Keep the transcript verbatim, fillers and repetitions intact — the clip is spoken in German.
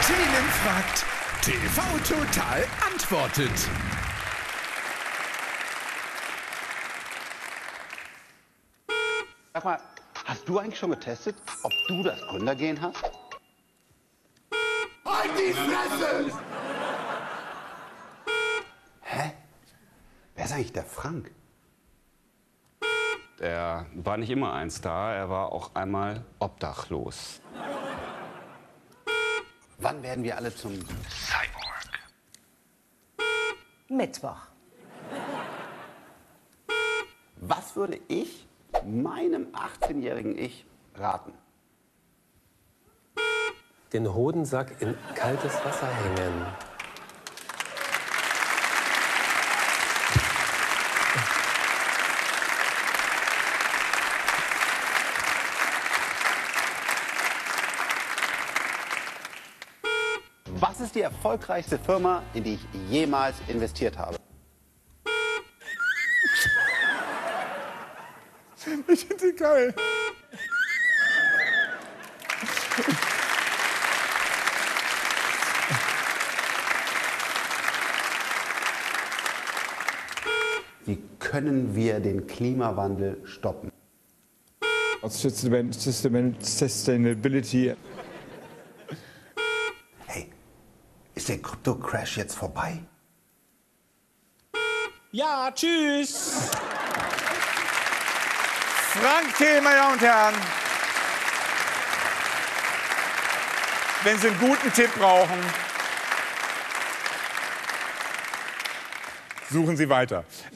Thelen fragt, T V Total antwortet. Sag mal, hast du eigentlich schon getestet, ob du das Gründergen hast? Halt die Fresse! Hä? Wer ist eigentlich der Frank? Er war nicht immer ein Star, er war auch einmal obdachlos. Wann werden wir alle zum Cyborg? Mittwoch. Was würde ich meinem achtzehnjährigen Ich raten? Den Hodensack in kaltes Wasser hängen. Was ist die erfolgreichste Firma, in die ich jemals investiert habe? Ich finde die geil. Wie können wir den Klimawandel stoppen? Sustainability. Hey, ist der Krypto-Crash jetzt vorbei? Ja, tschüss. Frank Thelen, meine Damen und Herren. Wenn Sie einen guten Tipp brauchen, suchen Sie weiter.